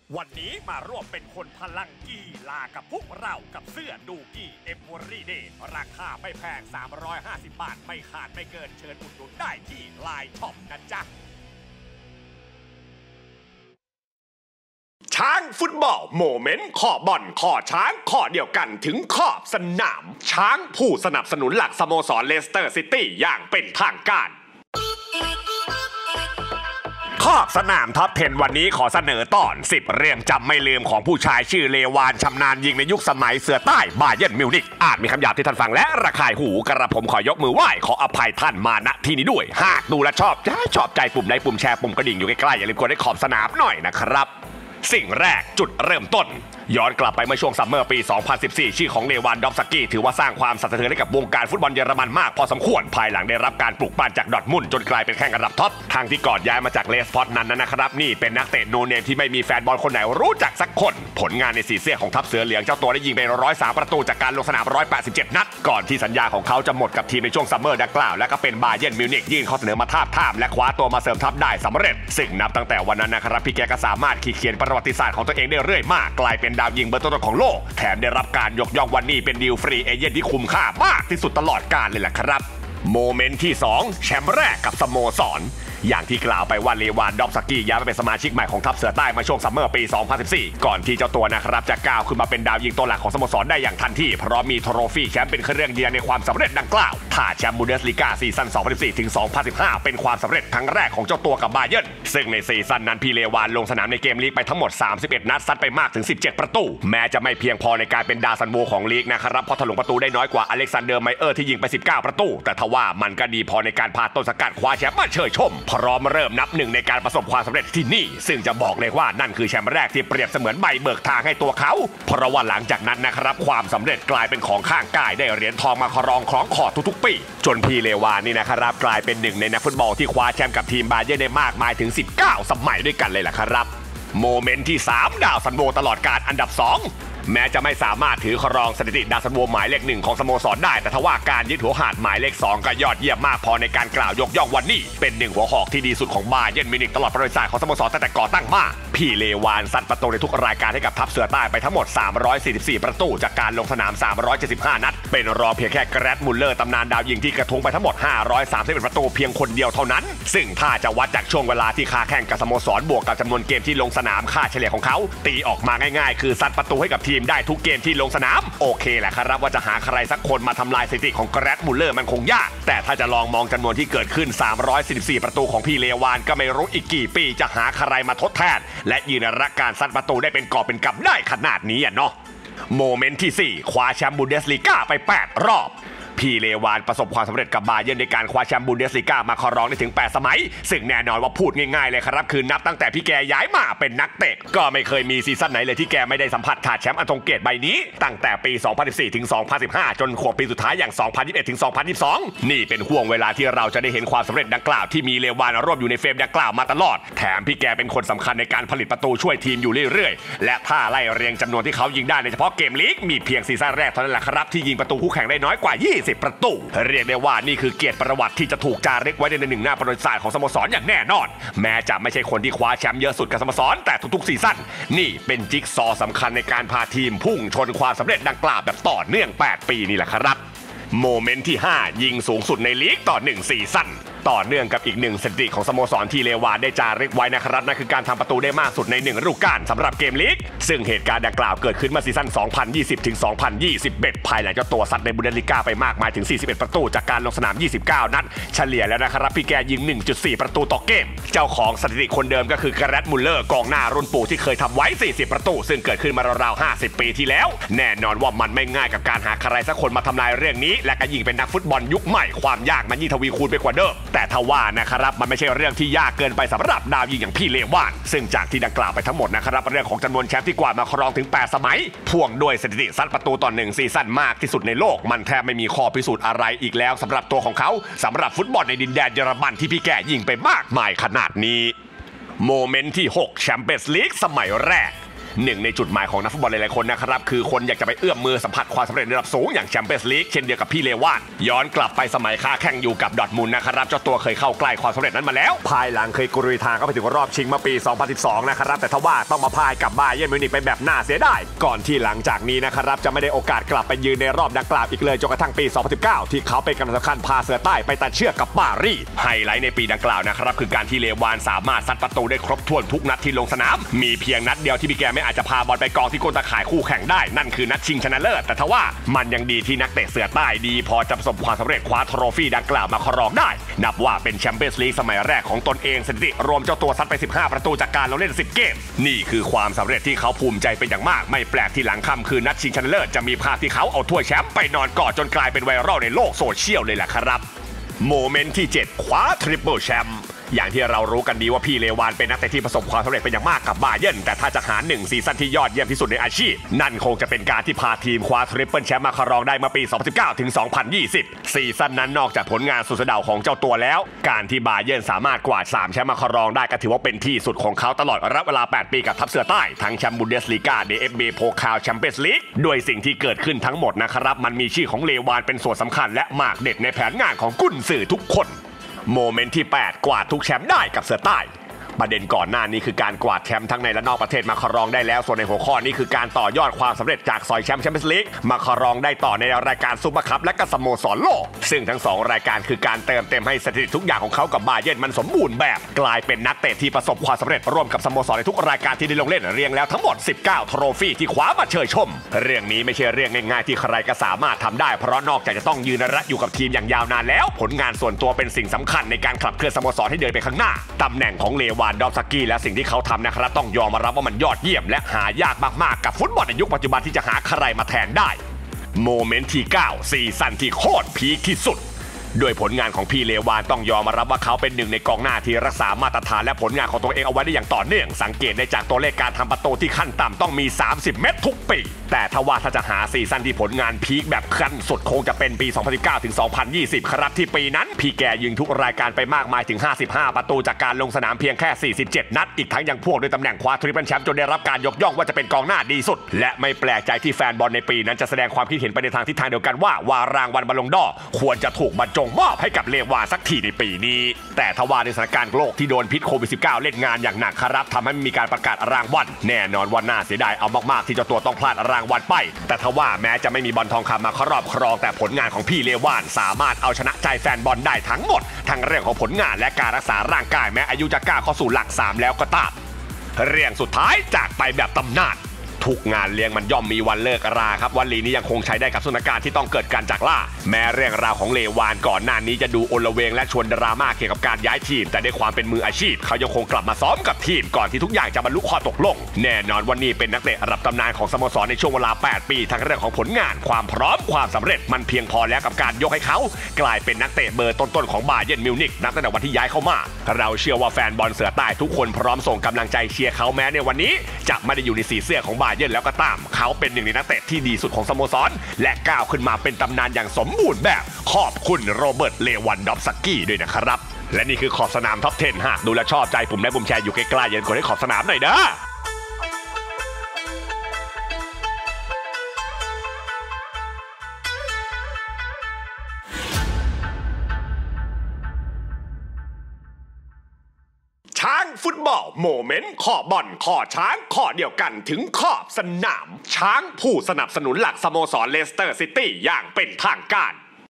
วันนี้มาร่วมเป็นคนพลังกีฬากับพวกเรากับเสื้อดูกี้เอมโวรีเดย์ราคาไม่แพง350 บาทไม่ขาดไม่เกินเชิญอุดหนุนได้ที่ไลน์ช็อปนะจ๊ะช้างฟุตบอลโมเมนต์ขอบอลขอช้างขอเดียวกันถึงขอบสนามช้างผู้สนับสนุนหลักสโมสรเลสเตอร์ซิตี้อย่างเป็นทางการขอบสนามท็อป 10 วันนี้ขอเสนอตอน10เรื่องจำไม่ลืมของผู้ชายชื่อเลวานชำนาญยิงในยุคสมัยเสือใต้บาเยิร์นมิวนิกอาจมีคำหยาบที่ท่านฟังและระคายหูกระผมขอยกมือไหว้ขออภัยท่านมาณที่นี้ด้วยหากดูและชอบใจปุ่มไลค์ปุ่มแชร์ปุ่มกระดิ่งอยู่ใกล้ๆอย่าลืมกดให้ขอบสนามหน่อยนะครับสิ่งแรกจุดเริ่มต้นย้อนกลับไปเมื่อช่วงซัมเมอร์ปี 2014 ชื่อของเลวานดอฟสกี้ถือว่าสร้างความสั่นสะเทือนให้กับวงการฟุตบอลเยอรมันมากพอสมควรภายหลังได้รับการปลุกปั้นจากดอร์ทมุนด์จนกลายเป็นแข้งระดับท็อปทางที่ก่อนย้ายมาจากเลสพอตนั้นนะครับนี่เป็นนักเตะโนเนมที่ไม่มีแฟนบอลคนไหนรู้จักสักคนผลงานในสีเสื้อของทัพเสือเหลืองเจ้าตัวได้ยิงไป103 ประตูจากการลงสนาม187 นัดก่อนที่สัญญาของเขาจะหมดกับทีมในช่วงซัมเมอร์ดังกล่าวและก็เป็นบาเยิร์นมิวนิกยื่นข้อเสนอมาทาบทามและคว้าตัวมาเสริมทัพได้สำเร็จซึ่งนับตั้งแต่วันนั้นนะครับพี่แกก็สามารถเขียนประวัติศาสตร์ของตัวเองได้เรื่อยมากกลายเป็นดาวยิงเบอร์ต้นๆของโลกแถมได้รับการยกย่องวันนี้เป็นดีลฟรีเอเจนต์ที่คุ้มค่ามากที่สุดตลอดกาลเลยแหละครับโมเมนต์ที่2แชมป์แรกกับสโมสรอย่างที่กล่าวไปว่าเลวานดอฟสกี้ย้ายมาเป็นสมาชิกใหม่ของทัพเสือใต้มาช่วงซัมเมอร์ปี 2014 ก่อนที่เจ้าตัวนะครับจะก้าวขึ้นมาเป็นดาวยิงตัวหลักของสโมสรได้อย่างทันทีเพราะมีโทรฟี่แชมป์เป็นเครื่องยืนยันในความสำเร็จดังกล่าวถ้าแชมป์บูเดสลีกาซีซั่น 2014 ถึง 2015 เป็นความสำเร็จครั้งแรกของเจ้าตัวกับบาเยิร์นซึ่งในซีซั่นนั้นพี่เลวานลงสนามในเกมลีกไปทั้งหมด31 นัดซัดไปมากถึง17 ประตูแม้จะไม่เพียงพอในการเป็นดาวซันโวของลีกนะครับเพราะถลุงประตูได้น้อยกว่าอเล็กซานเดอร์ไมเออร์ที่ยิงไป19 ประตูแต่ทว่ามันก็ดีพอในการพาต้นสังกัดคว้าแชมป์มาเชยชมพร้อมเริ่มนับหนึ่งในการประสบความสำเร็จที่นี่ซึ่งจะบอกเลยว่านั่นคือแชมป์แรกที่เปรียบเสมือนใบเบิกทางให้ตัวเขาเพราะว่าหลังจากนั้นนะครับความสำเร็จกลายเป็นของข้างกายได้เหรียญทองมาครองคล้องคอทุกๆปีจนพี่เลวานนี่นะครับกลายเป็นหนึ่งในนักฟุตบอลที่คว้าแชมป์กับทีมบาเยิร์นได้มากมายถึง19 สมัยด้วยกันเลยล่ะครับโมเมนต์ที่3ดาวซันโวตลอดกาลอันดับ2แม้จะไม่สามารถถือครองสถิติดาวซันโวหมายเลข1ของสโมสรได้แต่ทว่าการยึดหัวหาดหมายเลข2ก็ยอดเยี่ยมมากพอในการกล่าวยกย่องวันนี้เป็นหนึ่งหัวหอกที่ดีสุดของบาเยิร์นมิวนิกตลอดประวัติศาสตร์ของสโมสรตั้งแต่ก่อตั้งมาพี่เลวานซัดประตูในทุกรายการให้กับทัพเสือใต้ไปทั้งหมด344 ประตูจากการลงสนาม375 นัดเป็นรองเพียงแค่แกรทมุลเลอร์ตำนานดาวยิงที่กระทุ้งไปทั้งหมด531 ประตูเพียงคนเดียวเท่านั้นซึ่งถ้าจะวัดจากช่วงเวลาที่ค้าแข่งกับสโมสรบวกกับจำนวนเกมที่ลงสนามค่าเฉลี่ยของเขาตีออกมาง่ายๆคือซัดประตูให้กับทีมได้ทุกเกมที่ลงสนามโอเคแหละครับว่าจะหาใครสักคนมาทำลายสถิติของแกรทมุลเลอร์มันคงยากแต่ถ้าจะลองมองจำนวนที่เกิดขึ้น344 ประตูของพี่เลวานก็ไม่รู้อีกกี่ปีจะหาใครมาทดแทนและยืนรักการซัดประตูได้เป็นกอบเป็นกำได้ขนาดนี้เนาะโมเมนต์ที่4คว้าแชมป์บูเดสลีกาไป8 รอบพี่เลวานประสบความสำเร็จกับบาเยิร์นในการคว้าแชมป์บูเดสลีกามาครองได้ถึง8 สมัยซึ่งแน่นอนว่าพูดง่ายๆเลยครับคือนับตั้งแต่พี่แกย้ายมาเป็นนักเตะก็ไม่เคยมีซีซั่นไหนเลยที่แกไม่ได้สัมผัสถาดแชมป์อันทรงเกียรติใบนี้ตั้งแต่ปี 2014 ถึง 2015 จนขวบปีสุดท้ายอย่าง 2021 ถึง 2022 นี่เป็นห่วงเวลาที่เราจะได้เห็นความสำเร็จดังกล่าวที่มีเลวานร่วมอยู่ในเฟรมดังกล่าวมาตลอดแถมพี่แกเป็นคนสำคัญในการผลิตประตูช่วยทีมอยู่เรื่อยๆและถ้าไล่เรียงจำนวนที่เขายิงได้ในเฉพาะเกมลีกมีเพียงซีซั่นแรกเท่านั้นแหละครับที่ยิงประตูคู่แข่งได้น้อยกว่า20 ประตูเรียกได้ว่านี่คือเกียรติประวัติที่จะถูกจารึกไว้ในหนึ่งหน้าประวัติศาสตร์ของสโมสรอย่างแน่นอนแม้จะไม่ใช่คนที่คว้าแชมป์เยอะสุดกับสโมสรแต่ทุกๆซีซั่นนี่เป็นจิ๊กซอว์สำคัญในการพาทีมพุ่งชนความสำเร็จดังกล่าวแบบต่อเนื่อง8 ปีนี่แหละครับโมเมนต์ที่5ยิงสูงสุดในลีกต่อ1 ซีซั่นต่อเนื่องกับอีกหนึ่งสถิติของสโมสรที่เลวานได้จารึกไว้นะครับนั่นคือการทำประตูได้มากสุดใน1 ฤดูกาลสำหรับเกมลีกซึ่งเหตุการณ์ดังกล่าวเกิดขึ้นเมื่อซีซั่น 2020 ถึง 2021 ภายหลังเจ้าตัวซัดในบูเดสลีกาไปมากมายถึง41 ประตูจากการลงสนาม29 นัดเฉลี่ยแล้วนะครับพี่แกยิง 1.4 ประตูต่อเกมเจ้าของสถิติคนเดิมก็คือแกรทมุลเลอร์กองหน้ารุ่นปู่ที่เคยทำไว้40 ประตูซึ่งเกิดขึ้นมาราวๆ50 ปีที่แล้วแน่นอนว่ามันไม่ง่ายกับการหาใครสักคนมาทำลายเรื่องนี้และก็ยิ่งเป็นนักฟุตบอลยุคใหม่ความยากมันยิ่งทวีคูณไปกว่าเดิมแต่ทว่านะครับมันไม่ใช่เรื่องที่ยากเกินไปสำหรับดาวยิงอย่างพี่เลวานซึ่งจากที่ดังกล่าวไปทั้งหมดนะครับเรื่องของจำนวนแชมป์ที่กวาดมาครองถึง8 สมัยพ่วงด้วยสถิติซัดประตูต่อ1 ซีซั่นมากที่สุดในโลกมันแทบไม่มีข้อพิสูจน์อะไรอีกแล้วสำหรับตัวของเขาสำหรับฟุตบอลในดินแดนเยอรมันที่พี่แกยิงไปมากมายขนาดนี้โมเมนต์ที่6แชมเปี้ยนส์ลีกสมัยแรกหนึ่งในจุดหมายของนักฟุตบอลหลายๆคนนะครับคือคนอยากจะไปเอื้อมมือสัมผัสความสำเร็จระดับสูงอย่างแชมเปี้ยนส์ลีกเช่นเดียวกับพี่เลวานย้อนกลับไปสมัยค้าแข่งอยู่กับดอร์ทมุนด์นะครับเจ้าตัวเคยเข้าใกล้ความสำเร็จนั้นมาแล้วภายหลังเคยกรุยทางเข้าไปถึงรอบชิงเมื่อปี 2012 นะครับแต่ทว่าต้องมาพ่ายกับบาเยิร์นมิวนิกไปแบบน่าเสียดายก่อนที่หลังจากนี้นะครับจะไม่ได้โอกาสกลับไปยืนในรอบดังกล่าวอีกเลยจนกระทั่งปี 2019 ที่เขาเป็นกำลังสำคัญพาเสือใต้ไปตัดเชือกกับปารีสไฮไลท์ในปีดังกล่าวนะครับคือการที่เลวานสามารถซัดประตูได้ครบถ้วนทุกนัดที่ลงสนามมีเพียงนัดเดียวที่พี่แกไม่อาจจะพาบอลไปกองที่ก้นตะข่ายคู่แข่งได้นั่นคือนัดชิงชนะเลิศแต่ทว่ามันยังดีที่นักเตะเสือใต้ดีพอจะประสบความสำเร็จคว้าโทรฟี่ดังกล่าวมาครองได้นับว่าเป็นแชมเปี้ยนส์ลีกสมัยแรกของตนเองสถิติรวมเจ้าตัวซัดไป15ประตูจากการลงเล่น10เกมนี่คือความสำเร็จที่เขาภูมิใจเป็นอย่างมากไม่แปลกที่หลังค่ำคืนนัดชิงชนะเลิศจะมีภาพที่เขาเอาถ้วยแชมป์ไปนอนกอดจนกลายเป็นไวรัลในโลกโซเชียลเลยแหละครับโมเมนต์ที่7คว้าทริปเปิลแชมป์อย่างที่เรารู้กันดีว่าพี่เลวานเป็นนักเตะที่ประสบความสำเร็จเป็นอย่างมากกับบาเยิร์นแต่ถ้าจะหา1ซีซั่นที่ยอดเยี่ยมที่สุดในอาชีพนั่นคงจะเป็นการที่พาทีมคว้าทริปเปิลแชมป์มาครองได้เมื่อปี 2019 ถึง 2020 ซีซั่นนั้นนอกจากผลงานสุดสะเดาของเจ้าตัวแล้วการที่บาเยิร์นสามารถกวาด3แชมป์มาครองได้ก็ถือว่าเป็นที่สุดของเขาตลอดระยะเวลา8ปีกับทัพเสือใต้ทั้งแชมป์บุนเดสลีกา DFB โพคาลแชมเปี้ยนส์ลีกด้วยสิ่งที่เกิดขึ้นทั้งหมดนะครับมันมีชื่อของเลวานเป็นส่วนสำคัญและหมากเด็ดในแผนงานของกุนซือทุกคนโมเมนต์ที่8กวาดทุกแชมป์ได้กับเสือใต้ประเด็นก่อนหน้านี้คือการกวาดแชมป์ทั้งในและนอกประเทศมาครองได้แล้วส่วนในหัวข้อนี้คือการต่อยอดความสำเร็จจากซอยแชมป์แชมเปี้ยนส์ลีกมาครองได้ต่อในรายการซุปเปอร์คัพและก็สโมสรโลกซึ่งทั้ง2รายการคือการเติมเต็มให้สถิติทุกอย่างของเขากับบาเยิร์นมันสมบูรณ์แบบกลายเป็นนักเตะที่ประสบความสำเร็จร่วมกับสโมสรในทุกรายการที่ได้ลงเล่นเรียงแล้วทั้งหมด19โทรฟี่ที่คว้ามาเชยชมเรื่องนี้ไม่ใช่เรื่องง่ายๆที่ใครก็สามารถทำได้เพราะนอกจากจะต้องยืนระอยู่กับทีมอย่างยาวนานแล้วผลงานส่วนตัวเป็นสิ่งสำคัญในการขับเคลื่อนสโมสรให้เดินไปข้างหน้าตำแหน่งของเลวานดอฟสกี้และสิ่งที่เขาทำนะครับต้องยอมรับว่ามันยอดเยี่ยมและหายากมากๆกับฟุตบอลในยุคปัจจุบันที่จะหาใครมาแทนได้โมเมนต์ที่9ซีซั่นที่โคตรพีคที่สุดด้วยผลงานของพี่เลวานต้องยอมรับว่าเขาเป็นหนึ่งในกองหน้าที่รักษามาตรฐานและผลงานของตัวเองเอาไว้ได้อย่างต่อเนื่องสังเกตได้จากตัวเลขการทำประตูที่ขั้นต่ำต้องมี30เม็ดทุกปีแต่ถ้าจะหาซีซั่นที่ผลงานพีคแบบขั้นสุดคงจะเป็นปี 2019 ถึง 2020 ครับที่ปีนั้นพี่แกยิงทุกรายการไปมากมายถึง55ประตูจากการลงสนามเพียงแค่47นัดอีกทั้งยังพ่วงด้วยตำแหน่งคว้าทริปเปิลแชมป์จนได้รับการยกย่องว่าจะเป็นกองหน้าดีสุดและไม่แปลกใจที่แฟนบอลในปีนั้นจะแสดงความคิดเห็นไปในทางทิศทางเดียวกันว่ารางวัลบอลลงดอร์ควรจะถูกบรรจงมอบให้กับเลวานสักทีในปีนี้แต่ทว่าในสถานการณ์โลกที่โดนพิษโควิด -19 เล่นงานอย่างหนักครับทำให้มีการประกาศรางวัลแน่นอนว่าน่าเสียดายเอามากๆที่เจ้าตัวต้องพลาดรางวัลไปแต่ทว่าแม้จะไม่มีบอลทองคำมาครอบครองแต่ผลงานของพี่เลวานสามารถเอาชนะใจแฟนบอลได้ทั้งหมดทั้งเรื่องของผลงานและการรักษาร่างกายแม้อายุจะก้าวเข้าสู่หลัก3แล้วก็ตามเรื่องสุดท้ายจากไปแบบตำนานทุกงานเลี้ยงมันย่อมมีวันเลิกราครับวลีนี้ยังคงใช้ได้กับสถานการณ์ที่ต้องเกิดการจากล่าแม้เรื่องราวของเลวานก่อนหน้านี้จะดูโอลเวงและชวนดราม่าเกี่ยวกับการย้ายทีมแต่ด้วยความเป็นมืออาชีพเขายังคงกลับมาซ้อมกับทีมก่อนที่ทุกอย่างจะบรรลุข้อตกลงแน่นอนวันนี้เป็นนักเตะระดับตำนานของสโมสรในช่วงเวลา8ปีทั้งเรื่องของผลงานความพร้อมความสำเร็จมันเพียงพอแล้วกับการยกให้เขากลายเป็นนักเตะเบอร์ต้นๆของบาเยิร์นมิวนิกนับตั้งแต่วันที่ย้ายเข้ามาเราเชื่อว่าแฟนบอลเสือใต้ทุกคนพร้อมส่งกำลังใจเชียร์เขาแม้ในวันนี้จะไม่ได้อยู่ในสีเสื้อของบาเยิร์นแล้วก็ตามเขาเป็นหนึ่งในนักเตะที่ดีสุดของสโมสรและก้าวขึ้นมาเป็นตำนานอย่างสมบูรณ์แบบขอบคุณโรเบิร์ตเลวันดอฟสกี้ด้วยนะครับและนี่คือขอบสนามท็อป 10 หากดูและชอบใจปุ่มไลค์ปุ่มแชร์อยู่ใกล้ๆอย่าลืมกดให้ขอบสนามหน่อยเด้อช้างฟุตบอลโมเมนต์ขอบอลขอช้างขอเดียวกันถึงขอบสนามช้างผู้สนับสนุนหลักสโมสรเลสเตอร์ซิตี้อย่างเป็นทางการ